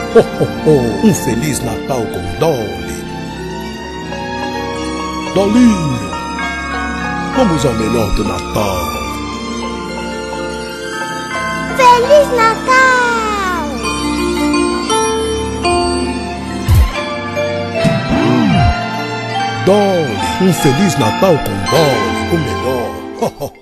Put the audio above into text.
Ho, ho, ho. Um Feliz Natal com Dolly. Dolinho, vamos ao melhor do Natal. Feliz Natal! Dolly, um Feliz Natal com Dolly, o melhor. Ho, ho,